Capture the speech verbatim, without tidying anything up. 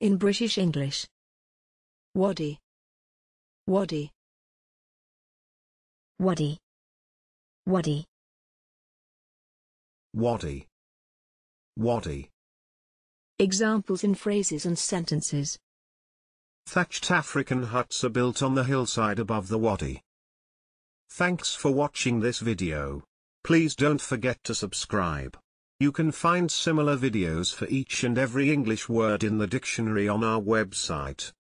In British English. Wadi. Wadi. Wadi. Wadi. Wadi. Wadi. Examples in phrases and sentences. Thatched African huts are built on the hillside above the wadi. Thanks for watching this video. Please don't forget to subscribe. You can find similar videos for each and every English word in the dictionary on our website.